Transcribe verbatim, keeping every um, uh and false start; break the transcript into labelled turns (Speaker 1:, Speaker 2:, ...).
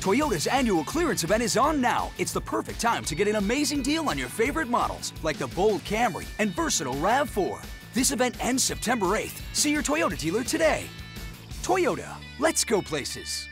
Speaker 1: Toyota's annual clearance event is on now. It's the perfect time to get an amazing deal on your favorite models, like the bold Camry and versatile RAV four. This event ends September eighth. See your Toyota dealer today. Toyota, let's go places.